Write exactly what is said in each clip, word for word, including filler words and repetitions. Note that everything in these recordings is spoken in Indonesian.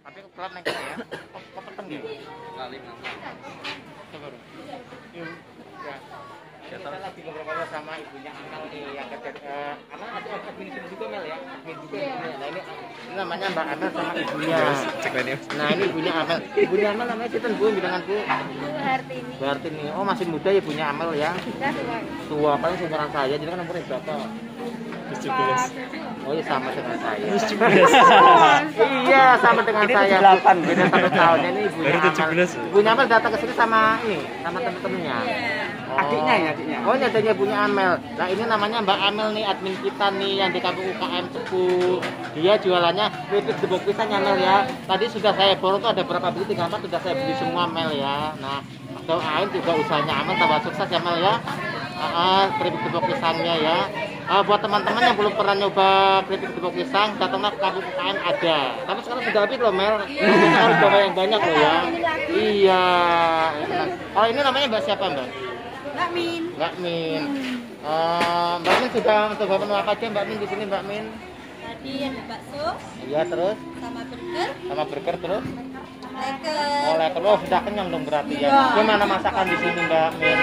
Tapi kelap nengke ya. Kok kok peteng ya? Kali nanti. Coba. Yuk. Ya. Kita lagi ngobrol sama ibunya Amal nih yang kerja uh, Amal ada admin juga Mel ya. Admin juga ibunya. Nah ini, ini namanya Mbak Amal sama ibunya. Nah ini ibunya Amal. Ibunya Amal namanya Cinten Bu, bilangan Bu. Bu Hartini. Bu Hartini. Oh masih muda ya ibunya Amal ya. Sudah tua. Tua paling seumuran saya. Jadi kan umurnya berapa? tujuh belas. Oh iya sama dengan saya. tujuh belas. Iya sama dengan ini saya. tujuh puluh delapan. Beda satu tahun. Ini ibunya Baru tujuh belas. Amal. Ibunya Amal datang ke sini sama ini, sama teman-temannya. Iya. Oh. Adiknya ya adiknya. Oh ini adanya ibunya Amel. Nah ini namanya Mbak Amel nih, admin kita nih yang di kampung U K M Cepu. Dia jualannya keripik gebok pisang ya Mel ya. Tadi sudah saya borong tuh ada berapa beli, tiga empat sudah saya beli semua Mel ya. Nah doain juga usahanya Amel tambah sukses ya Mel ya. Uh, keripik gebok pisangnya ya. Uh, buat teman-teman yang belum pernah nyoba keripik gebok pisang, datanglah ke kampung U K M ada. Tapi sekarang sudah habis loh Mel. Sekarang sudah banyak banyak loh ya. Iya. Nah, kalau ini namanya Mbak siapa Mbak? Mbak Min. Mbak Min. Uh, Mbak Min sudah coba menu apa aja Mbak Min di sini Mbak Min? Tadi ada bakso. Iya terus Sama burger. sama burger terus. Leker. Oh leker, oh sudah kenyang dong berarti ya. Gimana masakan di sini Mbak Min?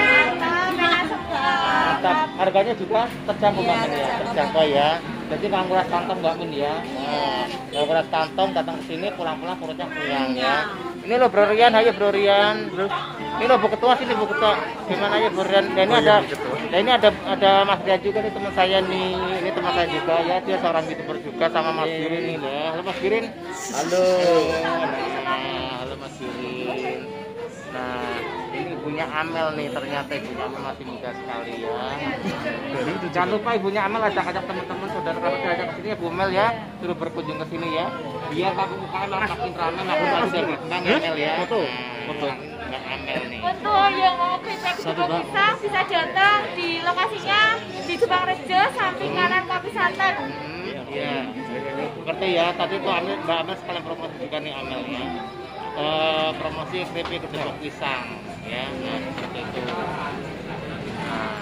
Mantap. Harganya juga terjangkau Mbak Min ya, terjangkau ya. Jadi nggak nguras kantong Mbak Min ya. Nah, nggak nguras kantong, datang ke sini pulang-pulang perutnya kenyang ya. Ini loh Bro Rian, ayo Bro Rian. Ini loh Bu Ketua sini Bu Ketua. Gimana ya Bro Rian? Dan ini ada, dan ini ada ada Mas Rian juga nih teman saya nih. Ini teman saya juga ya, dia seorang youtuber juga sama Mas Girin nih ya. Halo Mas Girin. Halo. Nah, halo Mas Girin. Nah, ini ibunya Amel nih, ternyata ibunya Amel masih muda sekali ya. Jangan lupa ibunya Amel ajak-ajak teman-teman saudara kerabat ajak ke sini ya Bu Mel ya, suruh berkunjung ke sini ya. Biar kampung U K M makin ramai, makin masih berkembang ya Mel ya. Betul. Betul. Mbak Amel nih. Untuk yang mau keripik gebok pisang bisa datang di lokasinya di Jepang Rejo, samping kanan Kopi Santan. Iya. Seperti ya, tadi tuh Amel, Mbak Amel sekalian promosi juga nih Amel ya. Uh, promosi keripik gebok pisang ya, nah seperti itu. Nah.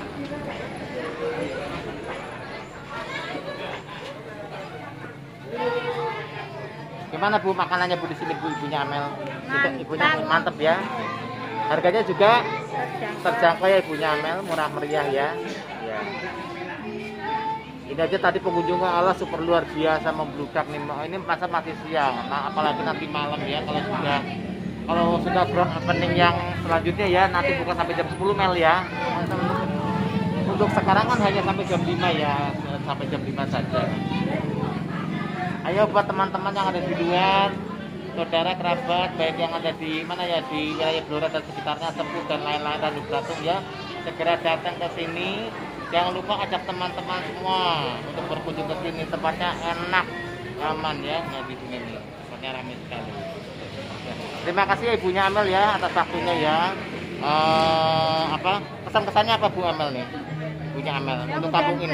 Gimana Bu makanannya Bu di sini Bu, ibunya Amel? Mantap. Ibunya mantep ya. Harganya juga terjangkau ya ibunya Amel, murah meriah ya. Ya. Ini aja tadi pengunjungnya Allah super luar biasa membludak nih. Ini pasar masih siang, nah apalagi nanti malam ya kalau sudah kalau sudah grand opening yang selanjutnya ya nanti buka sampai jam sepuluh Mel ya. Untuk sekarang kan hanya sampai jam lima ya, sampai jam lima saja. Ayo buat teman-teman yang ada di luar, saudara kerabat baik yang ada di mana ya, di wilayah Blora dan sekitarnya, Cepu dan lain-lain dan Beratung ya, segera datang ke sini. Jangan lupa ajak teman-teman semua untuk berkunjung ke sini. Tempatnya enak, aman ya. Nah di sini nih, tempatnya ramai sekali. Terima kasih ya ibunya Amel ya atas waktunya ya. Uh, apa pesan-kesannya apa Bu Amel nih? Ibunya Amel Yang untuk kampung ini.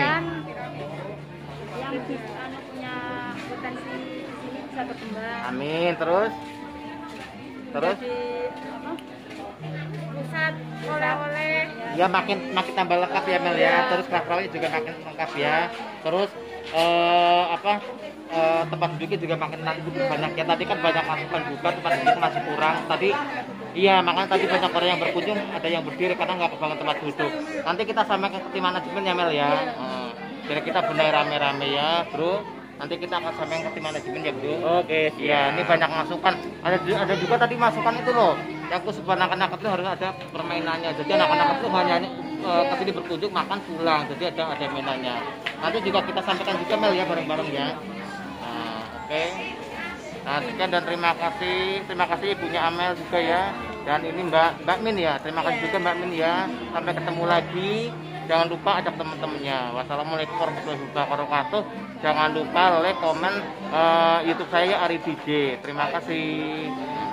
Yang bisa punya potensi di sini bisa berkembang. Amin. Terus? Terus? Jadi, apa? Pusat oleh-oleh. Ya makin makin tambah lengkap ya Mel ya. Terus kerak-keraknya juga makin lengkap ya. Terus uh, apa? Uh, tempat duduknya juga makin nanti lebih banyak ya. Tadi kan banyak masukan juga tempat duduk masih kurang. Tadi iya makanya tadi banyak orang yang berkunjung, ada yang berdiri karena nggak kebangun tempat duduk. Nanti kita sampaikan ke tim manajemen ya Mel ya. Uh, jadi kita benar rame-rame ya Bro. Nanti kita akan sampaikan ke tim manajemen ya Bro. Oke. Ya ini banyak masukan. Ada ada juga tadi masukan itu loh. Yang khusus buat anak-anak itu harus ada permainannya. Jadi anak-anak itu hanya uh, ke sini berkunjung makan pulang. Jadi ada ada mainannya. Nanti juga kita sampaikan juga Mel ya bareng-bareng ya. Oke, okay. Nah sekian dan terima kasih, terima kasih ibunya Amel juga ya, dan ini Mbak Mbak Min ya, terima kasih juga Mbak Min ya, sampai ketemu lagi, jangan lupa ajak teman-temannya. Wassalamualaikum warahmatullahi wabarakatuh, jangan lupa like, komen uh, YouTube saya Ari D J, terima kasih.